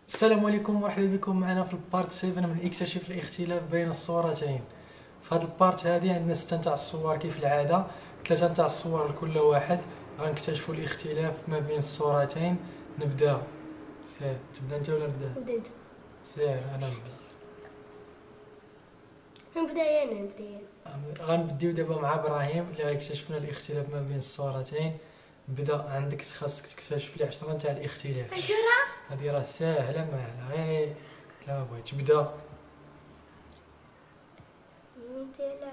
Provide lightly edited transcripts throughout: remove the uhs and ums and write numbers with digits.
السلام عليكم ومرحبا بكم معنا في البارت 7 من اكتشف الاختلاف بين الصورتين. في هذا البارت هذه عندنا 6 نتاع الصور كيف العاده، 3 نتاع الصور لكل واحد، غنكتشفوا الاختلاف ما بين الصورتين. نبدا. سير تبدا انت ولا نبدا؟ نبدا انت. سير انا نبدا. نبدا. غنبديو دابا مع ابراهيم اللي غيكتشف لنا الاختلاف ما بين الصورتين. بدا عندك، خاصك تكتشف لي 10 نتاع الاختلاف. 10 هذه راه ساهله معنا، غير لا بغيت تبدا. ندير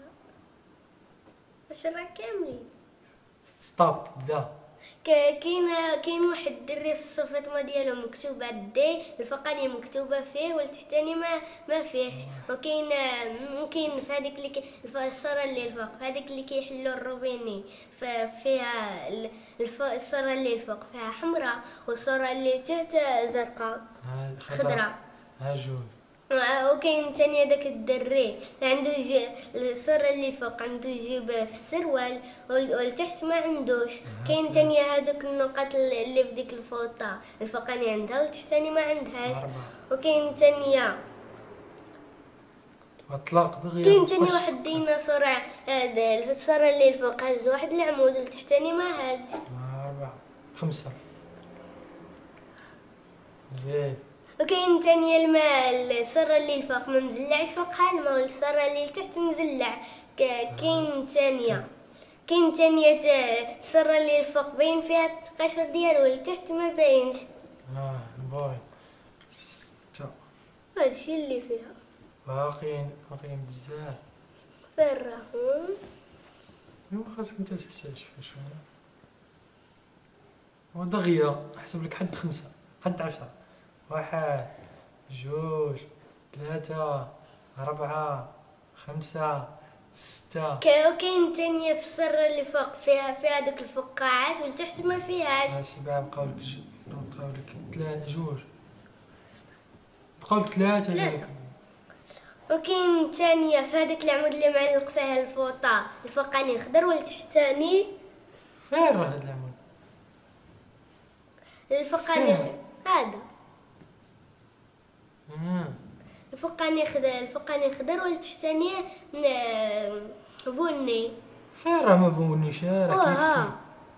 10 كاملين. ستوب بدا. كاين واحد الدري في الصفاطمه ديالو مكتوبه دي الفوقانيه مكتوبه فيه والتحتاني ما فيهش، وكاين ممكن في هذيك اللي الصوره اللي الفوق، في هذيك اللي كيحلوا الروبيني فيها الصوره اللي الفوق فيها حمراء، والصوره اللي تحت زرقاء خضراء. ها جوج. وكاين تاني هذاك الدري عنده الصورة اللي فوق عنده جيب في السروال والتحت ما عندوش. كاين تاني هذوك النقط اللي في ديك الفوطة الفوقاني عندها والتحتاني ما عندهاش. وكاين تانية اطلق دغيا. كاين تاني واحد ديناصور الصورة اللي الفوق هز واحد العمود والتحتاني ما هز. 4 5 زين. وكاين تانية الماء الصورة اللي الفوق ما مزلعش فوقها الماء والصورة اللي تحت مزلع. كاين تانية الصورة اللي الفوق باين فيها القشر ديالو والتحت ما باينش. باين 6. هادشي اللي فيها. باقيين بزاف. فين راهم؟ ايوا خاصك انت تكتشف شنو هو دغيا. احسب لك حد 5 حد 10. 1 2 3 4 5 6. وكاين تانية في الصورة اللي فوق فيها دوك الفقاعات والتحت ما فيهاش. 7 بقاو لك 3 جوج بقاو لك 3. وكاين تانية في هذاك العمود اللي معلق فيها الفوطة الفوقاني خضر والتحتاني فين راه هاد العمود؟ الفوقاني هذا الفوقاني خضر والتحتاني بني. فين راه ما بونيش؟ راه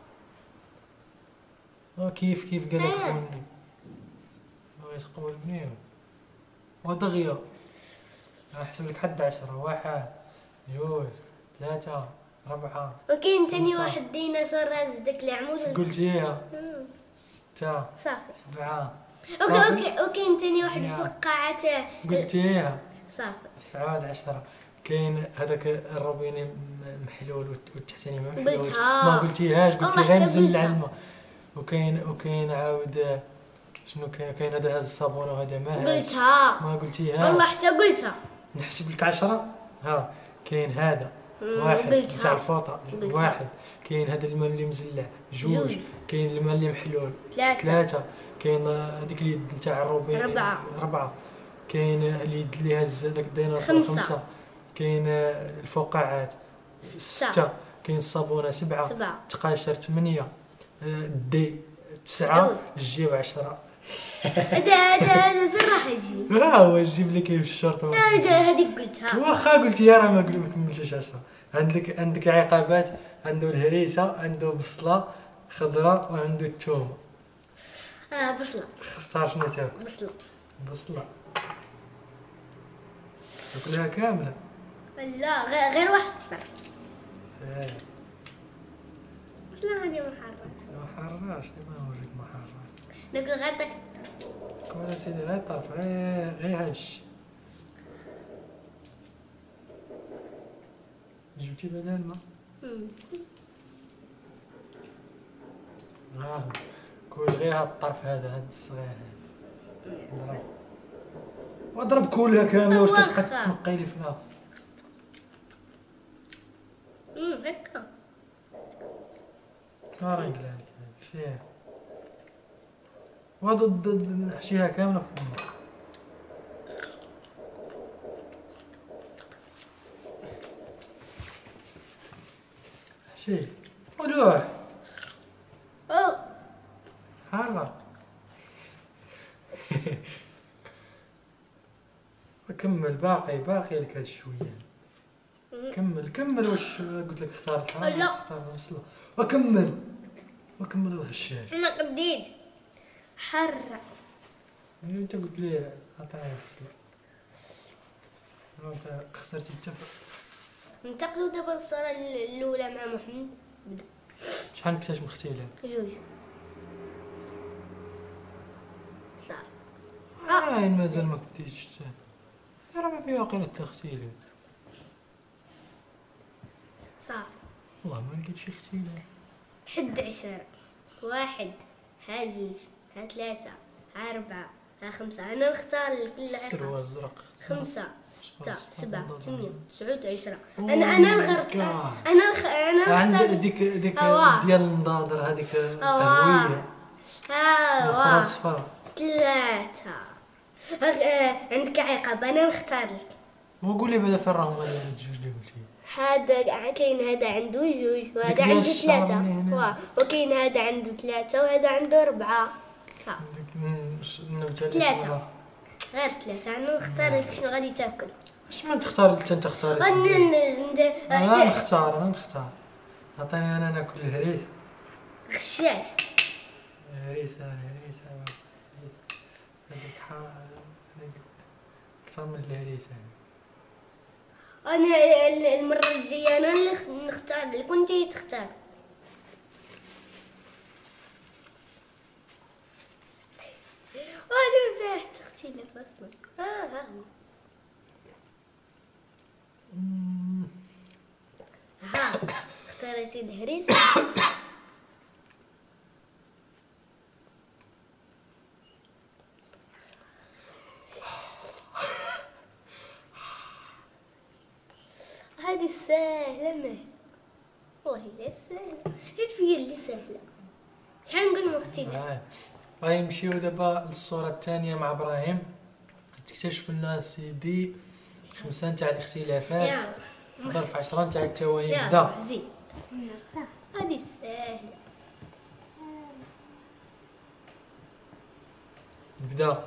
كيف قال لك بوني؟ بغيت تقول بنيو ودغيا. احسب لك حد 10. 1 2 3 4. وكاين تاني واحد ديناصور هز داك العمود. قلتيها 6 صافي 7. وكاين تاني واحد الفقاعات قلتيها صافي 9 10. كاين هذاك الروبيني محلول والتحتاني ما محلولش. قلتها ما قلتيهاش، قلتي غير مزلع الماء. وكاين عاود شنو كاين هذا الصابونه وهذا ما قلتها. ما قلتيها والله حتى قلتها. نحسب لك 10. كاين هذا 1 تاع الفوطه 1. كاين هذا الماء اللي مزلع 2. كاين الماء اللي محلول 3. كاين هذيك اليد نتاع الروبين 4. كاين اليد اللي هز داك الديناصور 5. كاين الفقاعات 6. كاين الصابونه 7. تقاشر 8. دي 9. الجيب 10. هذا فين راح يجي؟ هو الجيب لك كاين في الشرطه. هذيك قلتها. واخا قلتي راه ما كملتيش 10. عندك عقابات. عنده الهريسه، عنده بصله خضراء، وعنده الثوم. بصله. اختار شنو تاكل. بصله تاكلها كامله؟ لا غير واحد طرف. بصله هذه ما حراش. ما نوريك ما حراش. ناكل غير داك كون سيدي غير طرف، غير هادشي. جبتي بدل ما كل غير هاد الطرف هذا الصغير هذا. واضرب كلها كامله. واش كتبقى تنقي لي فيها؟ هكا راه نقلها لك سير. وضد نحشيها كامله في فمك. حشي ولوح حارة. كمل باقي لك هاد شويه. كمل واش قلت لك اختار الحرام؟ لا اختار المصلة وكمل الغشاش. ما قديت حرة. انت قلت لي عطيني بصلة، انت خسرتي ننتقلوا دابا للصورة الأولى مع محمد. بدا. شحال نكتاش مختيلة؟ 2 صافي. مازال ما بديتش، راه ما فيها واقيلا التختيلة. صافي. والله ما لقيت شي اختيلة. حد 10. 1 ها 2 ها 3 ها 4 ها 5. أنا نختار لك السروال الزرق. 5 6 7 8 9 10. أنا الغرق. أنا نختار ديك ديال النضاضر هذيك القهوية. ها صفر 3. عندك عقاب. أنا نختار لك. وقول لي بعدا فين راهم هاد الجوج اللي قلتي؟ هذا كاين هذا عنده 2 وهذا عنده 3 وكاين هذا عنده 3 وهذا عنده 4. صح 3 غير 3. انا نختار لك شنو غادي تاكل. اش ما تختار انت تختار؟ انا نختار عطيني انا ناكل الهريس. غشاش. هريسه هذيك اكثر من الهريسه. انا المره الجايه انا اللي نختار لك وانتي تختار. وهذا فيه تختلف اصلا. ها اختاريتي الهريسه. هذه سهلة ما والله لا سهلة. جيت فيا اللي سهلة. شحال نقول مختلف. غنمشيو دابا للصورة الثانية مع إبراهيم. تكتشف لنا سيدي 5 تاع الاختلافات ظرف 10 تاع الثواني. بدا زيد. هذه سهلة. بدا.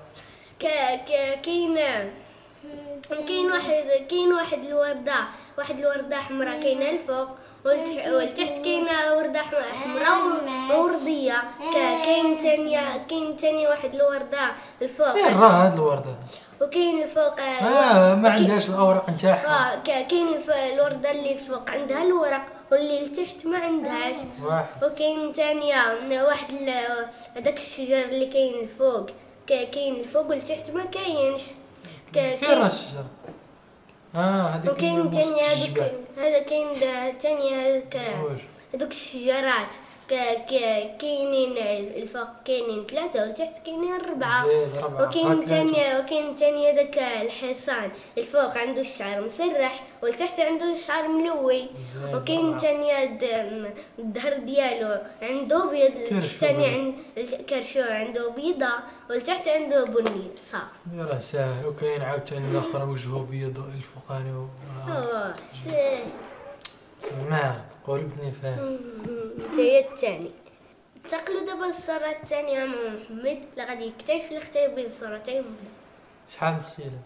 كاين واحد الوردة حمراء كاينه الفوق والتحت كاينه وردة حمراء ووردية. كاين ثاني واحد الوردة الفوق. فين راه هاد الوردة؟ وكاين الفوق ما عندهاش الاوراق نتاعها. كاين الوردة اللي الفوق عندها الورق واللي لتحت ما عندهاش. وكاين ثانيه واحد هذاك الشجر اللي كاين الفوق. كاين الفوق والتحت ما كاينش. فين راه الشجر؟ هذيك وكاين ثاني هذا كاين ثاني هذوك الشجرات كاينين الفوق كاينين 3 والتحت كاينين 4. وكاين ثاني هذاك الحصان الفوق عنده الشعر مسرح والتحت عنده الشعر ملوي. وكاين ثاني الظهر ديالو عنده بيض التحتاني عند الكرشو عنده بيضة والتحت عنده بني. صافي راه ساهل. وكاين عاوتاني الاخر وجهه بيض الفوقاني ساهل. ما قلبني فاهم. هي الثاني. انتقلوا دابا للصورة الثانية مع محمد اللي غادي يكتشف الاختلاف بين الصورتين. شحال مختلف؟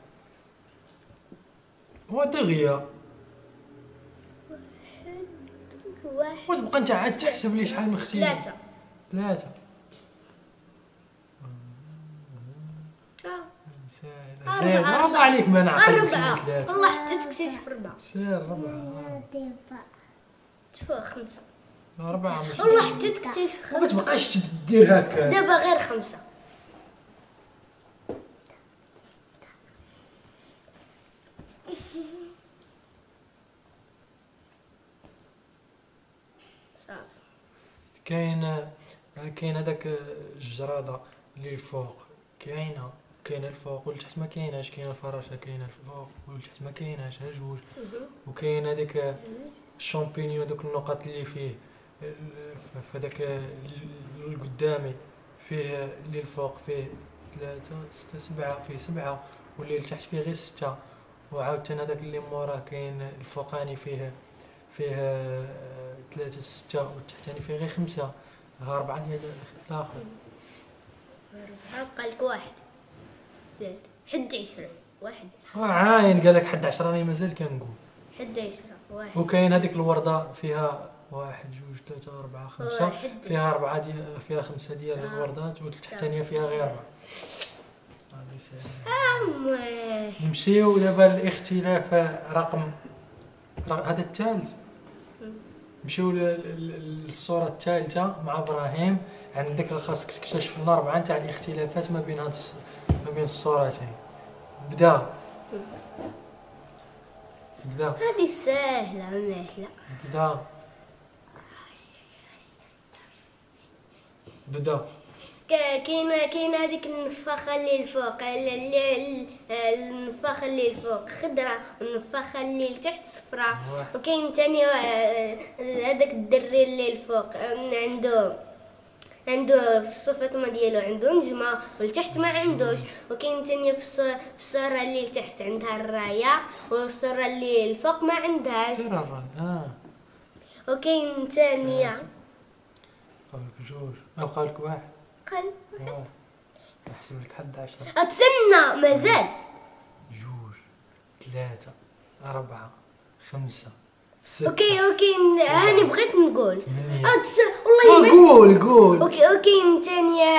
هو دغيا واحد وتبقى انت عاد تحسب لي شحال مختلف. 3 سير الله عليك ما نعطيك 3. والله حتى تكتشف 4. سير 4 شوف 5 4 والله حتى تكتشف 5. ما تبقاش تدير هكا دابا غير 5. صافي. كاين هذاك الجرادة اللي الفوق كاين الفوق والتحت ما كايناش. كاين الفراشة كاينه الفوق والتحت ما كايناش ها جوج. وكاين هذاك الشامبينيون دوك النقط اللي فيه فهذاك القدامي فيه اللي الفوق فيه 3 6 7 فيه 7 واللي لتحت فيه غير 6. وعاوتاني هذاك اللي موراه كاين الفوقاني فيه 3 6 والتحتاني فيه غير 5. 4 ديال الاخر. بقى لك 1 زاد حد 20. واحد. عاين قال لك حد 10 راني مازال كنقول. حد 10 واحد. وكاين هذيك الوردة فيها 1 2 3 4 5 فيها 4 فيها 5 ديال الوردات والتحتانية فيها غير 4. هذه ساهلة. نمشيو دابا الاختلاف رقم هذا الثالث. نمشيو للصورة الثالثة مع ابراهيم. عندك خاصك تكتشف لنا 4 تاع الاختلافات ما بين بين الصورتين. بدا هذه سهلة مهلة. بدا كاين هذيك النفاخة اللي الفوق النفاخة اللي الفوق خضرة والنفاخة اللي لتحت صفراء. وكاين تاني هذاك الدري اللي الفوق عنده في الصفة ديالو عنده نجمة والتحت ما عندوش. وكاين تانية في الصورة اللي لتحت عندها الراية والصورة اللي الفوق ما عندهاش. وكاين تانية قالك جوج ما بقالك واحد. قال نحسب لك حد 10. اتسنى مازال. 2 3 4 5 6. وكاين هاني بغيت نقول والله قول. وكاين ثانيه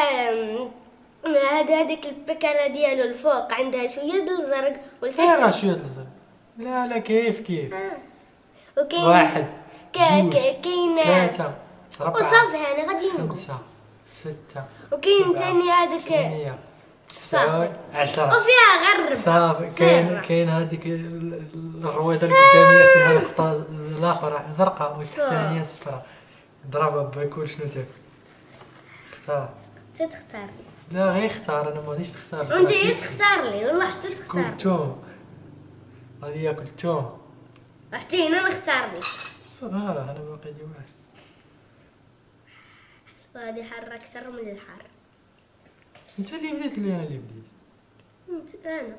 هذيك البكره ديالو الفوق عندها شويه د الزرق والتحت شويه د الزرق. لا كيف وكاين 1 كاين 3 4 وصافي انا غادي نقول 5 6. وكاين ثاني هذاك 9 10 وفيها غرب صافي. كاين هذيك الرويضه القداميه فيها نقطه الاخرى زرقاء والثانيه صفراء. ضربها بكل شنو تاكل. اختار. تختار. لا غير اختار. انا ما غاديش نختار. انت تختار لي والله حتى تختار. كل توم غادي ياكل توم. حتى انا نختار لي. انا باقي لي واحد. هذه حر اكثر من الحر. انت اللي بديت ولا انا اللي بديت؟ انت انا.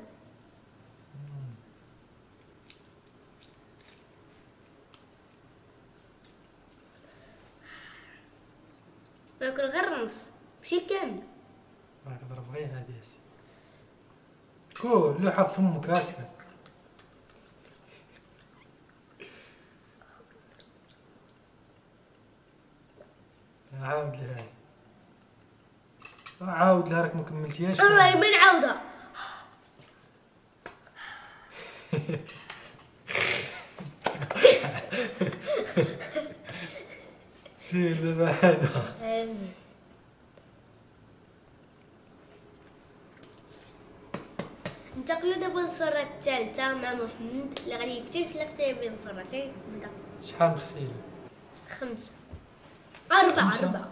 ناكل غير نص ماشي كامل. راك ضرب غير هادي هسه. كول لوحة فمك هكا. عاود لها راك ما كملتيهاش. والله ما نعاودها. سير دابا هذا. ننتقلوا دابا للصورة الثالثة مع محمد اللي غادي يكتشف الاختلاف بين الصورتين. نبدا. شحال مختلف؟ 5 4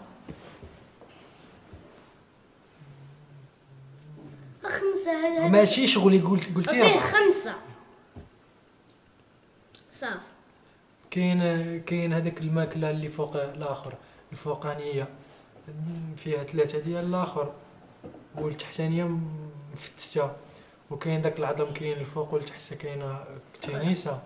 5 هذا ماشي شغلي قلتي فيه 5 صافي. كاين هذيك الماكله اللي فوق الاخر الفوقانيه فيها 3 ديال الاخر والتحتانيه مفتته. وكاين داك العظم كاين الفوق والتحت كاينه تينيسه.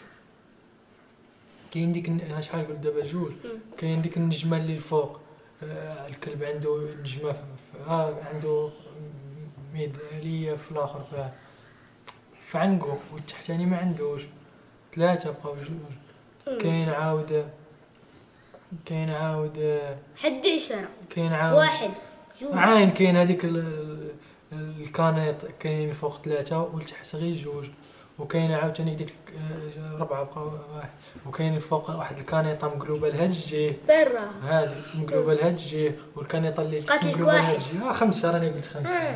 كاين ديك شحال قلت دابا 2. كاين ديك النجمه اللي الفوق الكلب عنده نجمه عنده ميداليه في الاخر في عنقو والتحتاني ما عندوش. 3 بقاو 2. كاين عاود حد 10. كاين عاود 1 2 عاين. كاين هذيك الكانيط كاين الفوق 3 والتحت غير 2. وكاين عاوتاني ديك 4 بقاو 1. وكاين الفوق واحد الكانيطه مقلوبه لهاد الجهه برا هادي مقلوبه لهاد الجهه والكانيطه اللي مقلوبه لهاد الجهه. 5 راني قلت 5.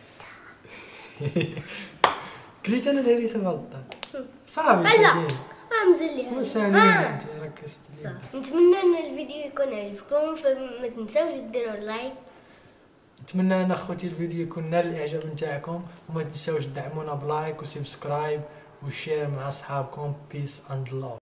قلت انا دايري 7 صافي. لا مزلي هذا وسالي انت ركزت. نتمنى ان الفيديو يكون عجبكم فما تنساوش ديروا لايك. نتمنى ان اخوتي الفيديو يكون نال الاعجاب نتاعكم وما تنساوش تدعمونا بلايك وسبسكرايب وشير مع اصحابكم. بيس اند لوف.